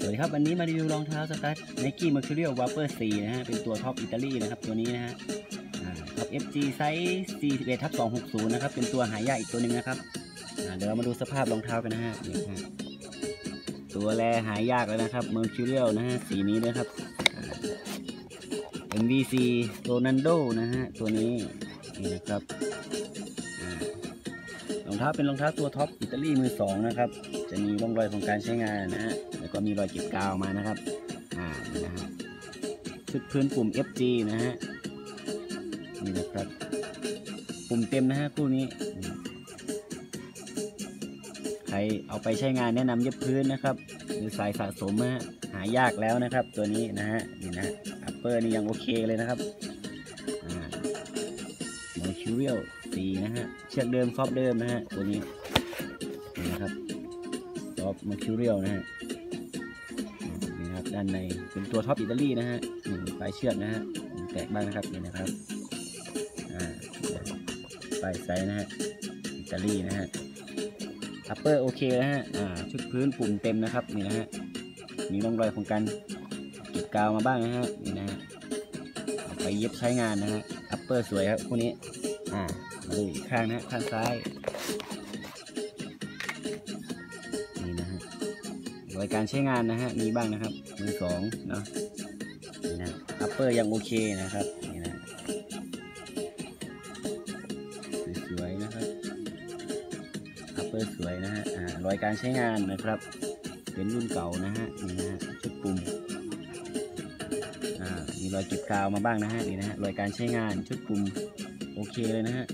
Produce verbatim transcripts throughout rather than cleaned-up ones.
วัสดีครับวันนี้มารีวิวรองเท้าสตาร์ท Nike Mercurial Vapor สี่นะฮะเป็นตัวท็อปอิตาลีนะครับตัวนี้นะฮะท็อป เอฟ จี ไซส์ สี่สิบเอ็ดทับสองหกศูนย์ นะครับเป็นตัวหายากอีกตัวหนึ่งนะครับเดี๋ยวเรามาดูสภาพรองเท้ากันนะฮะนี่ฮะตัวแรหายากแล้วนะครับ Mercurial นะฮะสีนี้นะครับ เอ็ม วี ซี Ronaldo นะฮะตัวนี้นี่นะครับรองเท้าเป็นรองเท้าตัวท็อปอิตาลีมือสองนะครับจะมีร่องรอยของการใช้งานนะฮะแล้วก็มีรอยเก็บกาวมานะครับอ่านี่นะฮะชุดพื้นปุ่ม เอฟ จี นะฮะนี่นะครับปุ่มเต็มนะฮะคู่นี้ใครเอาไปใช้งานแนะนำเย็บพื้นนะครับหรือสายสะสมฮะหายากแล้วนะครับตัวนี้นะฮะนี่นะอัปเปอร์นี่ยังโอเคเลยนะครับอ่าMercurial สี่นะฮะเชือกเดิมซอฟเดิมนะฮะตัวนี้นี่นะครับซอฟ Mercurial นะฮะนี่นะครับด้านในเป็นตัวท็อปอิตาลีนะฮะปลายเชือกนะฮะแตกบ้างนะครับนี่นะครับอ่าปลายไซส์นะฮะอิตาลีนะฮะอัปเปอร์โอเคนะฮะอ่าชุดพื้นปุ่มเต็มนะครับนี่นะฮะมีร่องรอยของการเก็บกาวมาบ้างนะฮะนี่นะฮะเอาไปเย็บใช้งานนะฮะอัปเปอร์สวยครับคู่นี้อ่ามาดูอีกข้างนะข้างซ้ายนี่นะฮะรอยการใช้งานนะฮะมีบ้างนะครับมือสองเนาะนี่นะอัปเปอร์ยังโอเคนะครับนี่นะสวยๆนะครับอัปเปอร์สวยนะฮะอ่ารอยการใช้งานนะครับเป็นรุ่นเก่านะฮะนี่นะฮะชุดปุ่มอ่ามีรอยเก็บกาวมาบ้างนะฮะนี่นะฮะรอยการใช้งานชุดปุ่มโอเคเลยนะฮะ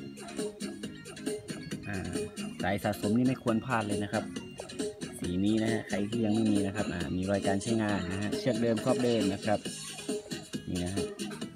สายสะสมนี่ไม่ควรพลาดเลยนะครับสีนี้นะฮะใครที่ยังไม่มีนะครับอ่ามีรอยการใช้งานนะฮะเชือกเดิมครอบเดิมนะครับนี่นะฮะ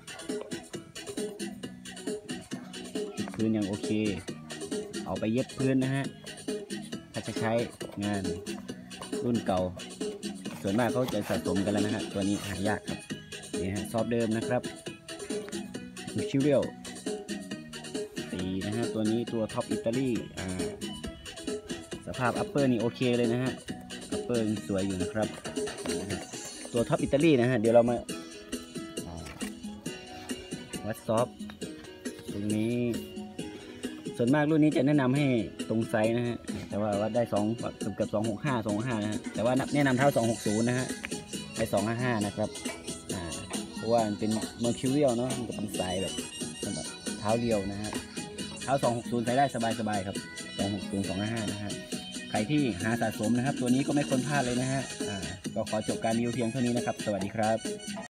พื้นยังโอเคเอาไปเย็บพื้นนะฮะถ้าจะใช้งานรุ่นเก่าส่วนมากเขาจะสะสมกันแล้วนะฮะตัวนี้หายากครับนี่ฮะซอฟเดิมนะครับMercurialนะฮะตัวนี้ตัวท็อปอิตาลีอ่าสภาพอัปเปอร์นี่โอเคเลยนะฮะอัปเปอร์สวยอยู่นะครับตัวท็อปอิตาลีนะฮะเดี๋ยวเรามาวัดซอฟตรงนี้ส่วนมากรุ่นนี้จะแนะนำให้ตรงไซส์นะฮะแต่ว่าวัดได้สองเกือบเกือบสองหกห้าสองห้านะฮะแต่ว่าแนะนำเท่าสองหกศูนย์นะฮะได้สองห้าห้านะครับอ่าเพราะว่ามันเป็น Mercurial เนาะมันจะเป็นสายแบบเท้าเดียวนะฮะเท้าสองหกศูนย์ใช้ได้สบายๆครับสองหกศูนย์ สองห้าห้านะฮะใครที่หาสะสมนะครับตัวนี้ก็ไม่ควรพลาดเลยนะฮะอ่าก็ขอจบการรีวิวเพียงเท่านี้นะครับสวัสดีครับ